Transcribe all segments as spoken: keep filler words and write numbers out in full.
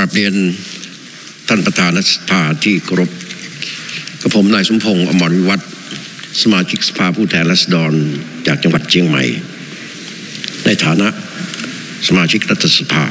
กับเรียนท่านประธานรัฐสภาที่เคารพกับผมนายสมพงษ์อมรวิวัฒน์สมาชิกสภาผู้แทนราษฎรจากจังหวัดเชียงใหม่ในฐานะสมาชิกรัฐสภา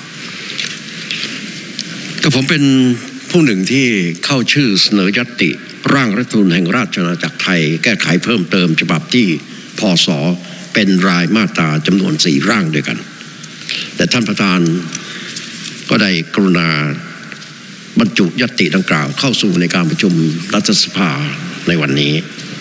กับผมเป็นผู้หนึ่งที่เข้าชื่อเสนอญัตติร่างรัฐธรรมนูญแห่งราชอาณาจักรไทยแก้ไขเพิ่มเติมฉบับที่พ.ศ.เป็นรายมาตราจำนวนสี่ร่างด้วยกันแต่ท่านประธานก็ได้กรุณาบรรจุญัตติดังกล่าวเข้าสู่ในการประชุมรัฐสภาในวันนี้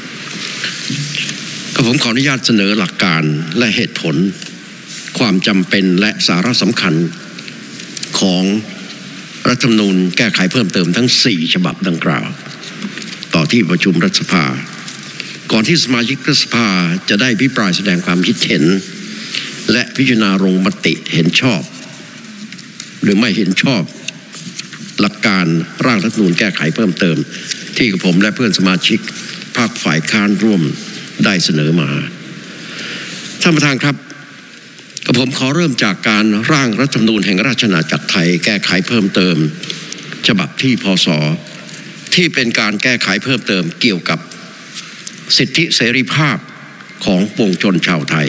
ก็ผมขออนุญาตเสนอหลักการและเหตุผลความจำเป็นและสาระสำคัญของรัฐธรรมนูญแก้ไขเพิ่มเติมทั้งสี่ฉบับดังกล่าวต่อที่ประชุมรัฐสภาก่อนที่สมาชิกรัฐสภาจะได้พิปรายแสดงความคิดเห็นและพิจารณาลงมติเห็นชอบหรือไม่เห็นชอบหลักการร่างรัฐธรรมนูญแก้ไขเพิ่มเติมที่กับผมและเพื่อนสมาชิกพรรคฝ่ายค้านร่วมได้เสนอมาท่านประธานครับกับผมขอเริ่มจากการร่างรัฐธรรมนูญแห่งราชอาณาจักรไทยแก้ไขเพิ่มเติมฉบับที่พ.ศ.ที่เป็นการแก้ไขเพิ่มเติมเกี่ยวกับสิทธิเสรีภาพของปวงชนชาวไทย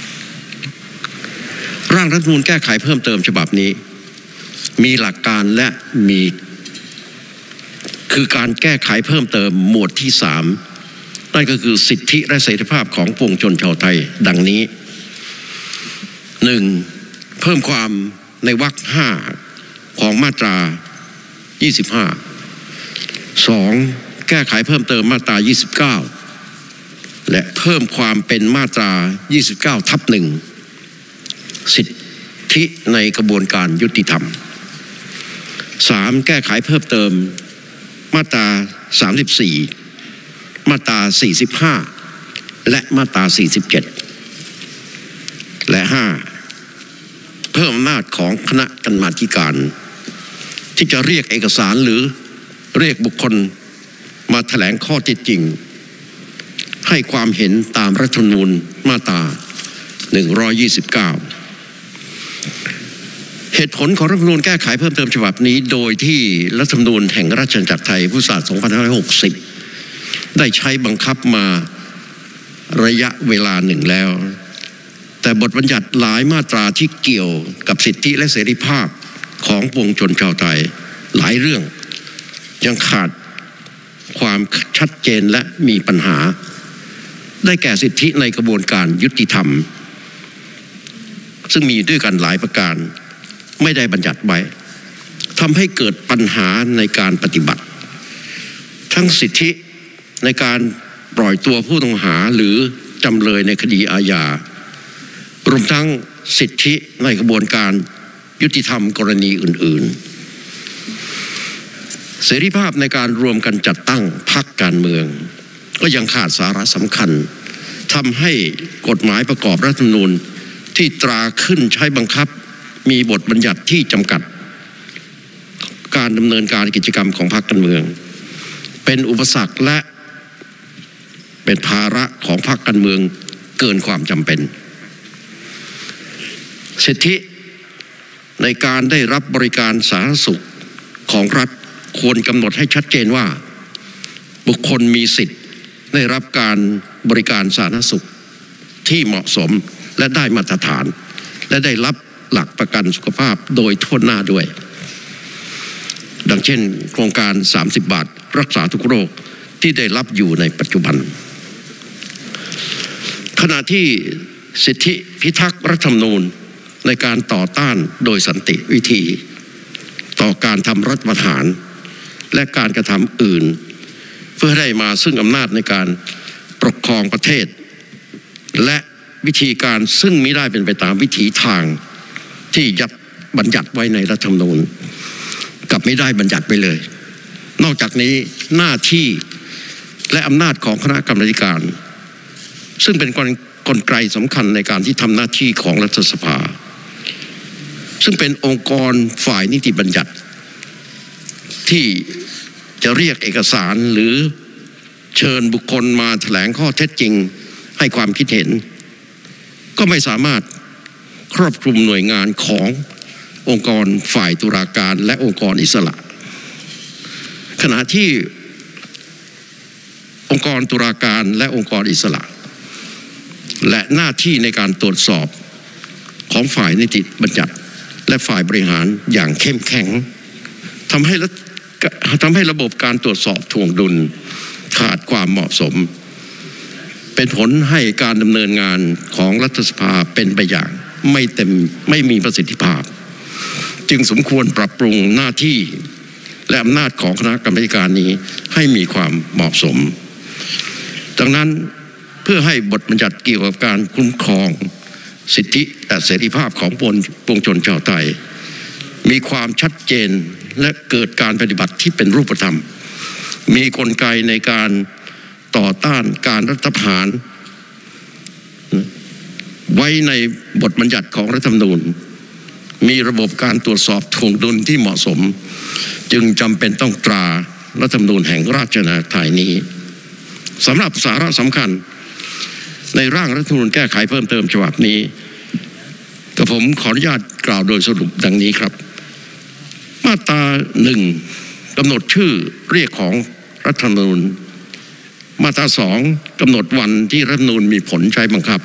ร่างรัฐธรรมนูญแก้ไขเพิ่มเติมฉบับนี้มีหลักการและมีคือการแก้ไขเพิ่มเติมหมวดที่สามนั่นก็คือสิทธิและเสรีภาพของปวงชนชาวไทยดังนี้หนึ่งเพิ่มความในวรรคห้าของมาตรายี่สิบห้าสองแก้ไขเพิ่มเติมมาตรายี่สิบเก้าและเพิ่มความเป็นมาตรายี่สิบเก้าทับหนึ่งสิทธิในกระบวนการยุติธรรมสามแก้ไขเพิ่มเติมมาตราสามสิบสี่มาตราสี่สิบห้าและมาตราสี่สิบเจ็ดและห้าเพิ่มอำนาจของคณะกรรมาธิการที่จะเรียกเอกสารหรือเรียกบุคคลมาแถลงข้อเท็จจริงให้ความเห็นตามรัฐธรรมนูญมาตราหนึ่งร้อยยี่สิบเก้าเหตุผลของรัฐธรรมนูญแก้ไขเพิ่มเติมฉบับนี้โดยที่รัฐธรรมนูญแห่งราชอาณาจักรไทยพุทธศักราชสองพันห้าร้อยหกสิบได้ใช้บังคับมาระยะเวลาหนึ่งแล้วแต่บทบัญญัติหลายมาตราที่เกี่ยวกับสิทธิและเสรีภาพของปวงชนชาวไทยหลายเรื่องยังขาดความชัดเจนและมีปัญหาได้แก่สิทธิในกระบวนการยุติธรรมซึ่งมีด้วยกันหลายประการไม่ได้บัญญัติไว้ทำให้เกิดปัญหาในการปฏิบัติทั้งสิทธิในการปล่อยตัวผู้ต้องหาหรือจำเลยในคดีอาญารวมทั้งสิทธิในกระบวนการยุติธรรมกรณีอื่นๆเสรีภาพในการรวมกันจัดตั้งพรรคการเมืองก็ยังขาดสาระสำคัญทำให้กฎหมายประกอบรัฐธรรมนูญที่ตราขึ้นใช้บังคับมีบทบัญญัติที่จำกัดการดำเนินการกิจกรรมของพรรคการเมืองเป็นอุปสรรคและเป็นภาระของพรรคการเมืองเกินความจำเป็นสิทธิในการได้รับบริการสาธารณสุขของรัฐควรกำหนดให้ชัดเจนว่าบุคคลมีสิทธิ์ได้รับการบริการสาธารณสุขที่เหมาะสมและได้มาตรฐานและได้รับหลักประกันสุขภาพโดยทั่วหน้าด้วยดังเช่นโครงการสามสิบบาทรักษาทุกโรคที่ได้รับอยู่ในปัจจุบันขณะที่สิทธิพิทักษ์รัฐธรรมนูญในการต่อต้านโดยสันติวิธีต่อการทำรัฐประหารและการกระทำอื่นเพื่อได้มาซึ่งอำนาจในการปกครองประเทศและวิธีการซึ่งมิได้เป็นไปตามวิถีทางที่ยัดบัญญัติไว้ในรัฐธรรมนูญกับไม่ได้บัญญัติไปเลยนอกจากนี้หน้าที่และอำนาจของคณะกรรมาธิการซึ่งเป็นกลไกสำคัญในการที่ทำหน้าที่ของรัฐสภาซึ่งเป็นองค์กรฝ่ายนิติบัญญัติที่จะเรียกเอกสารหรือเชิญบุคคลมาแถลงข้อเท็จจริงให้ความคิดเห็นก็ไม่สามารถครอบคลุมหน่วยงานขององค์กรฝ่ายตุลาการและองค์กรอิสระขณะที่องค์กรตุลาการและองค์กรอิสระและหน้าที่ในการตรวจสอบของฝ่ายนิติบัญญัติและฝ่ายบริหารอย่างเข้มแข็งทำให้ทำให้ระบบการตรวจสอบถ่วงดุลขาดความเหมาะสมเป็นผลให้การดำเนินงานของรัฐสภาเป็นไปอย่างไม่เต็มไม่มีประสิทธิภาพจึงสมควรปรับปรุงหน้าที่และอำนาจของคณะกรรมการนี้ให้มีความเหมาะสมดังนั้นเพื่อให้บทบัญญัติเกี่ยวกับการคุ้มครองสิทธิและเสรีภาพของปวงชนชาวไทยมีความชัดเจนและเกิดการปฏิบัติที่เป็นรูปธรรมมีกลไกในการต่อต้านการรัฐประหารไว้ในบทบัญญัติของรัฐธรรมนูญมีระบบการตรวจสอบถ่วงดุลที่เหมาะสมจึงจำเป็นต้องตรารัฐธรรมนูญแห่งราชอาณาจักรไทยนี้สำหรับสาระสำคัญในร่างรัฐธรรมนูญแก้ไขเพิ่มเติมฉบับนี้กระผมขออนุญาตกล่าวโดยสรุปดังนี้ครับมาตราหนึ่งกำหนดชื่อเรียกของรัฐธรรมนูญมาตราสองกำหนดวันที่รัฐธรรมนูญมีผลใช้บังคับ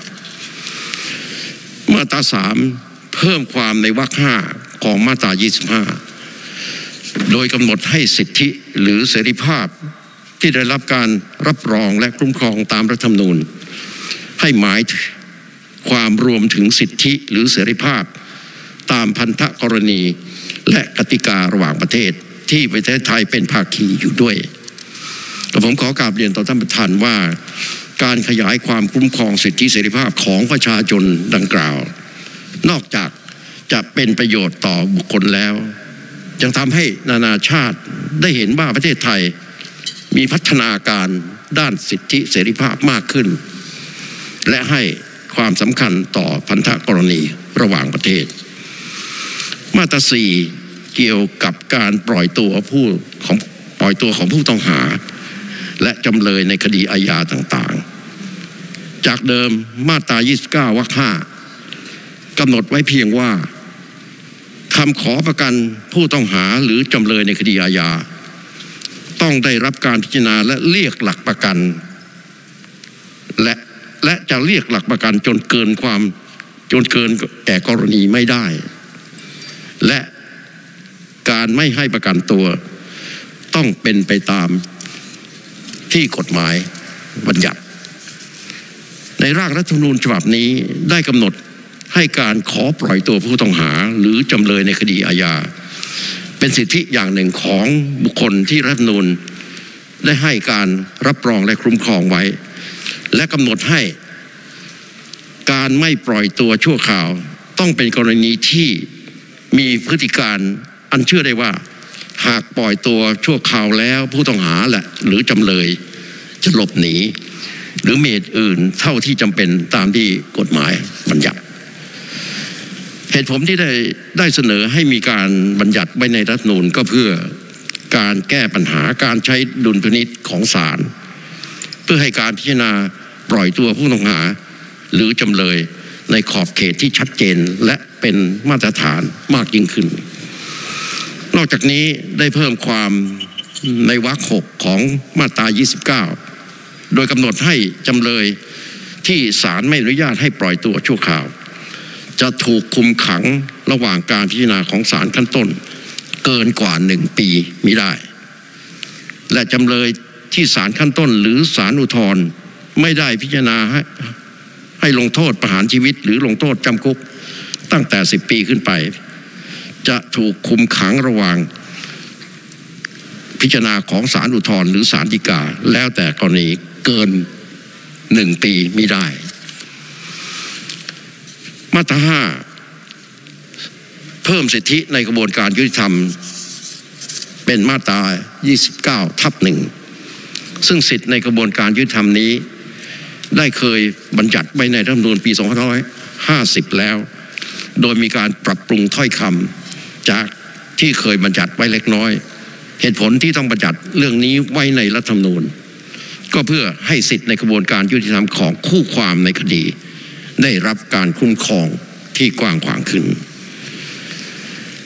มาตราสามเพิ่มความในวรรคห้าของมาตรายี่สิบห้าโดยกำหนดให้สิทธิหรือเสรีภาพที่ได้รับการรับรองและคุ้มครองตามรัฐธรรมนูญให้หมายความรวมถึงสิทธิหรือเสรีภาพตามพันธกรณีและกติการะหว่างประเทศที่ประเทศไทยเป็นภาคีอยู่ด้วยผมขอกราบเรียนต่อท่านประธานว่าการขยายความคุ้มครองสิทธิเสรีภาพของประชาชนดังกล่าวนอกจากจะเป็นประโยชน์ต่อบุคคลแล้วยังทำให้นานาชาติได้เห็นว่าประเทศไทยมีพัฒนาการด้านสิทธิเสรีภาพมากขึ้นและให้ความสำคัญต่อพันธกรณีระหว่างประเทศมาตราสี่เกี่ยวกับการปล่อยตัวผู้ของปล่อยตัวของผู้ต้องหาและจำเลยในคดีอาญาต่างๆจากเดิมมาตรายี่สิบเก้าวรรคห้ากำหนดไว้เพียงว่าคำขอประกันผู้ต้องหาหรือจำเลยในคดีอาญาต้องได้รับการพิจารณาและเรียกหลักประกันและและจะเรียกหลักประกันจนเกินความจนเกินแก่กรณีไม่ได้และการไม่ให้ประกันตัวต้องเป็นไปตามที่กฎหมายบัญญัติในร่างรัฐธรรมนูญฉบับนี้ได้กำหนดให้การขอปล่อยตัวผู้ต้องหาหรือจำเลยในคดีอาญาเป็นสิทธิอย่างหนึ่งของบุคคลที่รัฐธรรมนูญได้ให้การรับรองและคุ้มครองไว้และกำหนดให้การไม่ปล่อยตัวชั่วคราวต้องเป็นกรณีที่มีพฤติการอันเชื่อได้ว่าหากปล่อยตัวชั่วคราวแล้วผู้ต้องหาและหรือจำเลยจะหลบหนีหรือมีเหตุอื่นเท่าที่จำเป็นตามที่กฎหมายบัญญัติเหตุผลที่ได้ได้เสนอให้มีการบัญญัติไว้ในรัฐธรรมนูญก็เพื่อการแก้ปัญหาการใช้ดุลพินิจของศาลเพื่อให้การพิจารณาปล่อยตัวผู้ต้องหาหรือจำเลยในขอบเขตที่ชัดเจนและเป็นมาตรฐานมากยิ่งขึ้นนอกจากนี้ได้เพิ่มความในวรรคหกของมาตรายี่สิบเก้าโดยกำหนดให้จำเลยที่ศาลไม่อนุญาตให้ปล่อยตัวชั่วคราวจะถูกคุมขังระหว่างการพิจารณาของศาลขั้นต้นเกินกว่าหนึ่งปีมิได้และจำเลยที่ศาลขั้นต้นหรือศาลอุทธรณ์ไม่ได้พิจารณาให้ให้ลงโทษประหารชีวิตหรือลงโทษจำคุกตั้งแต่สิบปีขึ้นไปจะถูกคุมขังระหว่างพิจารณาของศาลอุทธรณ์หรือศาลฎีกาแล้วแต่กรณีเกินหนึ่งปีมิได้มาตราห้าเพิ่มสิทธิในกระบวนการยุติธรรมเป็นมาตรายี่สิบเก้าทับหนึ่งซึ่งสิทธิในกระบวนการยุติธรรมนี้ได้เคยบัญญัติไว้ในรัฐธรรมนูญปีสองพันห้าร้อยห้าสิบแล้วโดยมีการปรับปรุงถ้อยคำจากที่เคยบัญญัติไว้เล็กน้อยเหตุผลที่ต้องบัญญัติเรื่องนี้ไว้ในรัฐธรรมนูญก็เพื่อให้สิทธิในกระบวนการยุติธรรมของคู่ความในคดีได้รับการคุ้มครองที่กว้างขวางขึ้น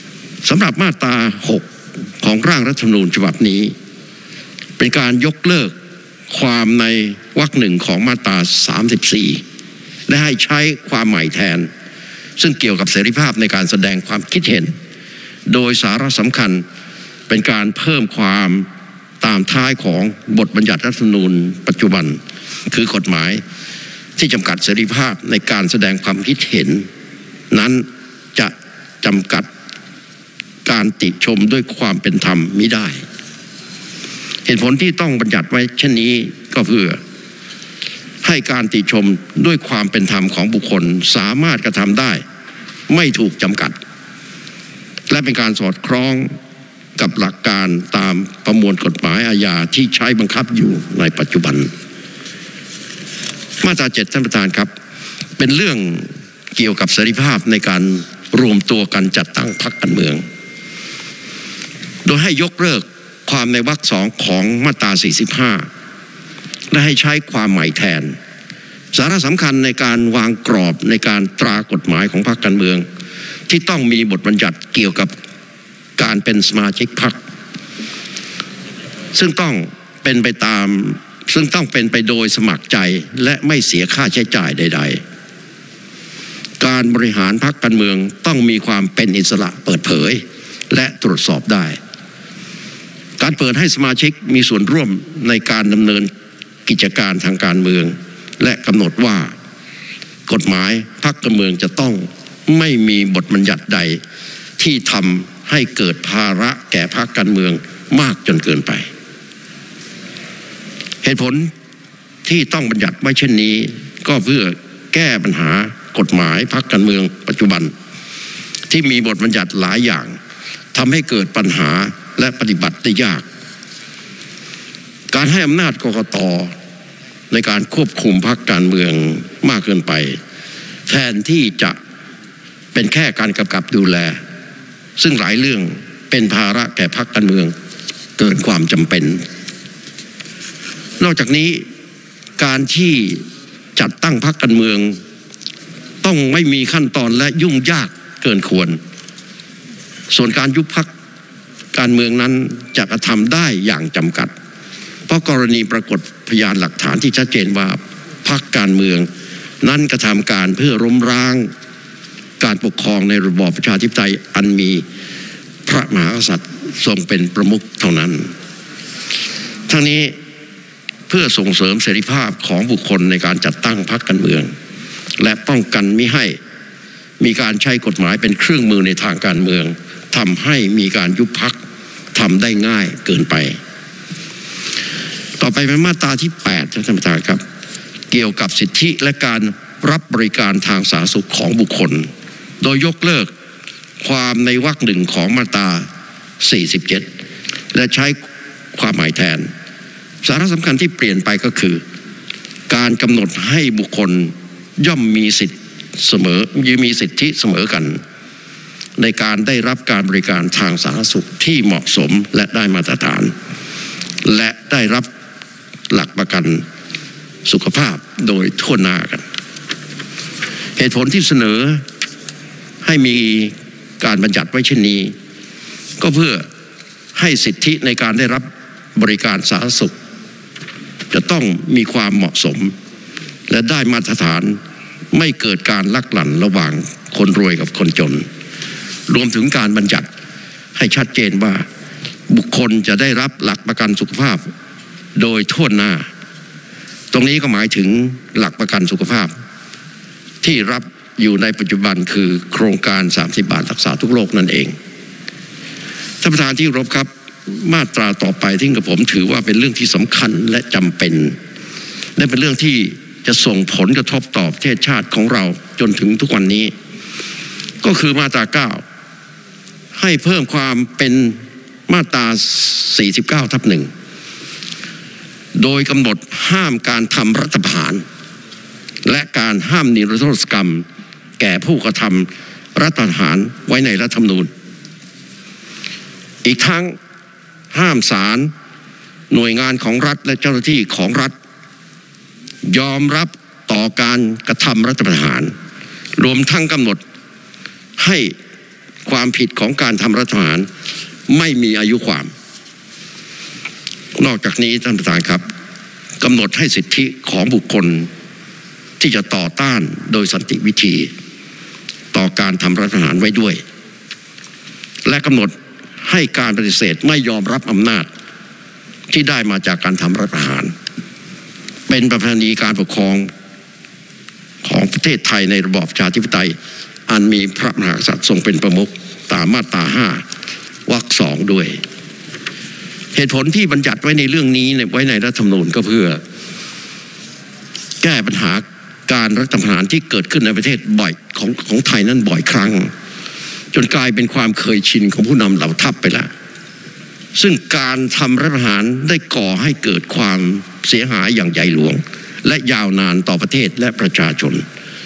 สำหรับมาตราหกของร่างรัฐธรรมนูญฉบับนี้เป็นการยกเลิกความในวรรคหนึ่งของมาตราสามสิบสี่และให้ใช้ความใหม่แทนซึ่งเกี่ยวกับเสรีภาพในการแสดงความคิดเห็นโดยสาระสำคัญเป็นการเพิ่มความตามท้ายของบทบัญญัติรัฐธรรมนูญปัจจุบันคือกฎหมายที่จำกัดเสรีภาพในการแสดงความคิดเห็นนั้นจะจำกัดการติชมด้วยความเป็นธรรมมิได้เหตุผลที่ต้องบัญญัติไว้เช่นนี้ก็เพื่อให้การติชมด้วยความเป็นธรรมของบุคคลสามารถกระทำได้ไม่ถูกจำกัดและเป็นการสอดคล้องกับหลักการตามประมวลกฎหมายอาญาที่ใช้บังคับอยู่ในปัจจุบันมาตราเจ็ดท่านประธานครับเป็นเรื่องเกี่ยวกับเสรีภาพในการรวมตัวกันจัดตั้งพรรคการเมืองโดยให้ยกเลิกความในวรรคสองของมาตราสี่สิบห้าและให้ใช้ความใหม่แทนสาระสำคัญในการวางกรอบในการตรากฎหมายของพรรคการเมืองที่ต้องมีบทบัญญัติเกี่ยวกับการเป็นสมาชิกพรรคซึ่งต้องเป็นไปตามซึ่งต้องเป็นไปโดยสมัครใจและไม่เสียค่าใช้จ่ายใดๆการบริหารพรรคการเมืองต้องมีความเป็นอิสระเปิดเผยและตรวจสอบได้การเปิดให้สมาชิกมีส่วนร่วมในการดำเนินกิจการทางการเมืองและกำหนดว่ากฎหมายพรรคการเมืองจะต้องไม่มีบทบัญญัติใดที่ทำให้เกิดภาระแก่พรรคการเมืองมากจนเกินไปเหตุผลที่ต้องบัญญัติไว้เช่นนี้ก็เพื่อแก้ปัญหากฎหมายพรรคการเมืองปัจจุบันที่มีบทบัญญัติหลายอย่างทำให้เกิดปัญหาและปฏิบัติได้ยากการให้อำนาจกกต.ในการควบคุมพรรคการเมืองมากเกินไปแทนที่จะเป็นแค่การกำกับดูแลซึ่งหลายเรื่องเป็นภาระแก่พรรคการเมืองเกินความจำเป็นนอกจากนี้การที่จัดตั้งพรรคการเมืองต้องไม่มีขั้นตอนและยุ่งยากเกินควรส่วนการยุบพรรคการเมืองนั้นจะกระทำได้อย่างจำกัดเพราะกรณีปรากฏพยานหลักฐานที่ชัดเจนว่าพรรคการเมืองนั้นกระทำการเพื่อล้มล้างการปกครองในระบอบประชาธิปไตยอันมีพระมหากษัตริย์ทรงเป็นประมุขเท่านั้นทั้งนี้เพื่อส่งเสริมเสรีภาพของบุคคลในการจัดตั้งพรรคการเมืองและป้องกันมิให้มีการใช้กฎหมายเป็นเครื่องมือในทางการเมืองทำให้มีการยุบพรรคทำได้ง่ายเกินไปต่อไปเป็นมาตราที่แปดท่านประธานครับเกี่ยวกับสิทธิและการรับบริการทางสาธารณสุขของบุคคลโดยยกเลิกความในวรรคหนึ่งของมาตราสี่สิบเจ็ดและใช้ความหมายแทนสาระสำคัญที่เปลี่ยนไปก็คือการกำหนดให้บุคคลย่อมมีสิทธิเสมอมีสิทธิเสมอกันในการได้รับการบริการทางสาธารณสุขที่เหมาะสมและได้มาตรฐานและได้รับหลักประกันสุขภาพโดยทั่วหน้ากันเหตุผลที่เสนอให้มีการบัญญัติไว้เช่นนี้ก็เพื่อให้สิทธิในการได้รับบริการสาธารณสุขจะต้องมีความเหมาะสมและได้มาตรฐานไม่เกิดการลักหลั่นระหว่างคนรวยกับคนจนรวมถึงการบัญญัติให้ชัดเจนว่าบุคคลจะได้รับหลักประกันสุขภาพโดยทั่วหน้าตรงนี้ก็หมายถึงหลักประกันสุขภาพที่รับอยู่ในปัจจุบันคือโครงการสามสิบบาทรักษาทุกโรคนั่นเองท่านประธานที่เคารพครับมาตราต่อไปที่กับผมถือว่าเป็นเรื่องที่สำคัญและจำเป็นและเป็นเรื่องที่จะส่งผลกระทบต่อประเทศชาติของเราจนถึงทุกวันนี้ก็คือมาตราเก้าให้เพิ่มความเป็นมาตราสี่สิบเก้าทับหนึ่งโดยกำหนดห้ามการทำรัฐประหารและการห้ามนิรโทษกรรมแก่ผู้กระทำรัฐประหารไว้ในรัฐธรรมนูญอีกทั้งห้ามศาลหน่วยงานของรัฐและเจ้าหน้าที่ของรัฐยอมรับต่อการกระทำรัฐประหารรวมทั้งกำหนดให้ความผิดของการทำรัฐประหารไม่มีอายุความนอกจากนี้ท่านประธานครับกำหนดให้สิทธิของบุคคลที่จะต่อต้านโดยสันติวิธีต่อการทำรัฐประหารไว้ด้วยและกำหนดให้การปฏิเสธไม่ยอมรับอำนาจที่ได้มาจากการทำรัฐประหารเป็นประเพณีการปกครองของประเทศไทยในระบอบประชาธิปไตยอันมีพระมหากษัตริย์ทรงเป็นประมุขตามมาตราห้าวรรคสองด้วยเหตุผลที่บัญญัติไว้ในเรื่องนี้ไว้ในรัฐธรรมนูญก็เพื่อแก้ปัญหาการรัฐประหารที่เกิดขึ้นในประเทศบ่อยของของไทยนั้นบ่อยครั้งจนกลายเป็นความเคยชินของผู้นำเหล่าทัพไปแล้วซึ่งการทำรัฐประหารได้ก่อให้เกิดความเสียหายอย่างใหญ่หลวงและยาวนานต่อประเทศและประชาชน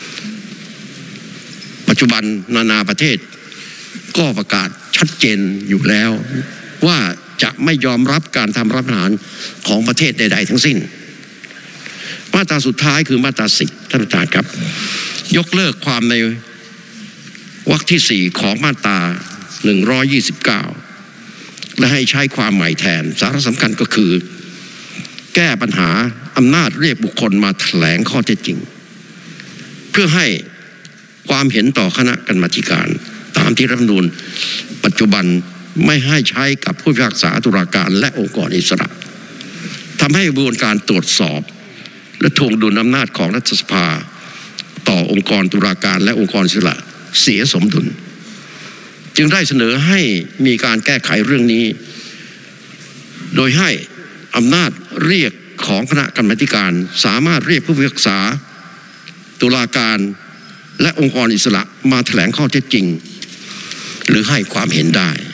ปัจจุบันนานาประเทศก็ประกาศชัดเจนอยู่แล้วว่าจะไม่ยอมรับการทำรัฐประหารของประเทศใดๆทั้งสิ้นมาตราสุดท้ายคือมาตราสิบท่านประธานครับยกเลิกความในวรรคที่สี่ของมาตราหนึ่งร้อยยี่สิบเก้าและให้ใช้ความใหม่แทนสาระสำคัญก็คือแก้ปัญหาอำนาจเรียกบุคคลมาแถลงข้อเท็จจริงเพื่อให้ความเห็นต่อคณะกรรมาธิการตามที่รัฐธรรมนูญปัจจุบันไม่ให้ใช้กับผู้พิพากษาตุลาการและองค์กรอิสระทำให้กระบวนการตรวจสอบและทวงดุลอำนาจของรัฐสภาต่อองค์กรตุลาการและองค์กรอิสระเสียสมดุลจึงได้เสนอให้มีการแก้ไขเรื่องนี้โดยให้อำนาจเรียกของคณะกรรมาธิการสามารถเรียกผู้พิพากษาตุลาการและองค์กรอิสระมาแถลงข้อเท็จจริงหรือให้ความเห็นได้